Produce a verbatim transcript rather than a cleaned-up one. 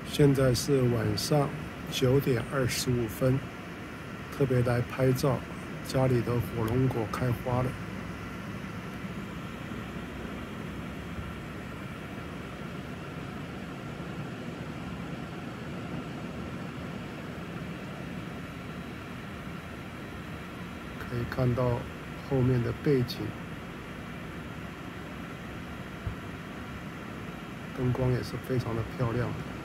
现在是晚上九点二十五分，特别来拍照，家里的火龙果开花了。可以看到后面的背景，灯光也是非常的漂亮的。